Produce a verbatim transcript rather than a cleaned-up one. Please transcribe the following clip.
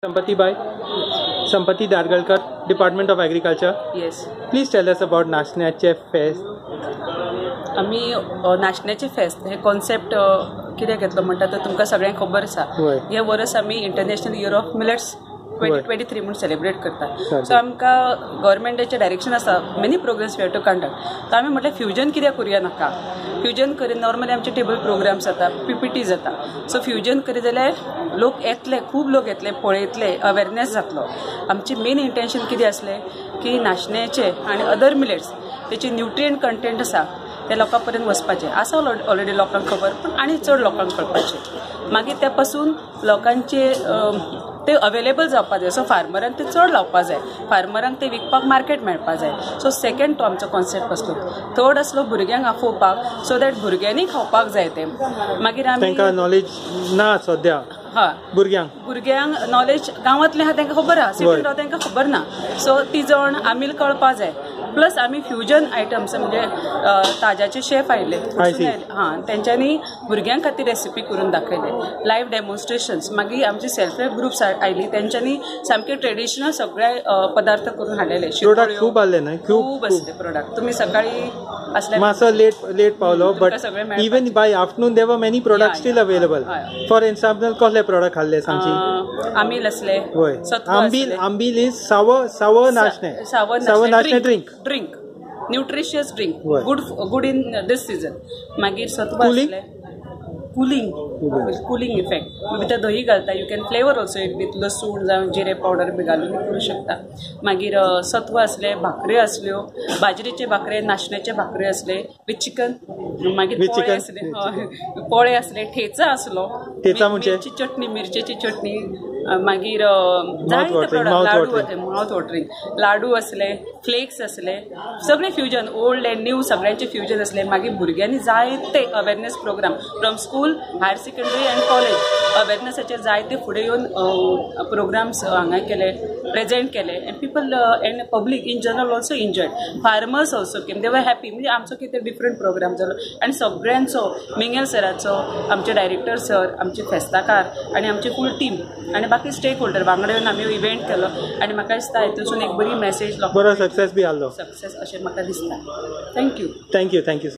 Sampati Bhai, Sampati Dargalkar, Department of Agriculture. Yes. Please tell us about नाचण्याचे फेस्त. आम्ही नाचण्याचे फेस्त हे कॉन्सेप्ट कित्याक घेतलो म्हणटा तर तुमकां सगळ्यांक खबर आसा. हे वर्स आमी international year of millets twenty twenty three म्हणून सेलिब्रेट करतात. सो आमकां गव्हर्मेंटाचें डायरेक्शन आसा many programs we have to conduct. तर आमी म्हटलें फ्युजन कित्याक करुया नाका. फ्युजन करीत नॉर्मली आमचे टेबल प्रोग्राम्स जाता, पीपीटी जाता. सो फ्युजन करीत जाल्यार लोक येतले, खूब लोक येतले, पळयतले, अवेरनेस जातलो. आमचें मेन इंटेंशन कितें आसलें की नाचण्याचे आनी अदर मिलेट्स तेची न्युट्रियंट कंटेंट आसा ते लोकां पर्यंत वचपाचें आसा. ऑलरेडी लोकांक खबर, पूण आनी चड लोकांक कळपाचें. मागीर त्या पासून लोकांचे ते अवेलेबल जावपा जाय. सो फार्मरांक ते चड लावपाक जाय, फार्मरांक ते विकपाक मार्केट मेळपा जाय. सो सेकंड तो आमचो कॉन्सेप्ट आसलो. थर्ड आसलो भुरग्यांक आफोवपाक, सो दॅट भुरग्यांनी खावपाक जाय ते. मागीर आमी तांकां नॉलेज ना सद्या. हय, भुरग्यांक भुरग्यांक नॉलेज गांवांतले आहा तांकां खबर आहा, सिटीन राव तांकां खबर ना. सो तिजण आमील कळपा जाय. प्लस आमी फ्युजन आयटम्स म्हणजे ताज्याचे शेफ आयले, हां, तेंच्यांनी भुरग्यां खातीर रेसिपी करून दाखयले, लायव्ह डेमॉन्स्ट्रेशन्स. मागीर आमची सेल्फ हेल्प ग्रुप्स आयली, तेंच्यांनी सामके ट्रेडिशनल सगळे पदार्थ करून हाडलेले. प्रोडक्ट खूब आसले न्हय, खूब आसले प्रोडक्ट. तुमी सकाळी असले मातसो लेट लेट पावलो, but even by afternoon there many product still available. For example कसले प्रोडक्ट हाडले सांगची. आमील असले, आंबील. आंबील इज सावर सावर नाचणे, सावर नाचणे drink drink nutritious drink, good good in this season. मागीर सत्व आसले, कुलिंग कुलिंग इफेक्ट. भितर दही घालता, you can flavour also it with लसूण जावं जिरे पावडर बी घालून करूं शकता. मागीर सत्व असले, भाकऱ्यो असल्यो, बाजरीचे भाकरे, नाचण्याचे भाकरे असले विथ चिकन. मागीर पोळे असले, पोळे असले, ठेचा असलो, मिरची चटणी, मिरचेची चटणी. मागीर जायते प्रोडक्ट, लाडू, माउथ वॉटरिंग लाडू असले, फ्लेक्स असले, सगळे फ्युजन, ओल्ड एंड न्यू सगळ्यांचे फ्युजन असले. मागीर भुरग्यांनी जायते awareness program from school, higher secondary and college अवेरनेसाचे जायते फुडें येवन प्रोग्राम्स हांगा केले, प्रेजेंट केले. And people and public in general also enjoyed. Farmers also came, they were happy. म्हणजे आमचो कितें डिफरंट प्रोग्राम जालो. आनी सगळ्यांचो, मिंगेल सराचो, आमचे डायरेक्टर सर, आमचे फेस्ताकार आनी आमची फूल टीम आनी बाकी स्टेक होल्डर वांगडा येवन आमी इव्हेंट केलो. आनी म्हाका दिसता हेतून एक बरी मॅसेज, बरो सक्सेस बी आसलो, सक्सेस अशें म्हाका दिसता. Thank you thank you thank you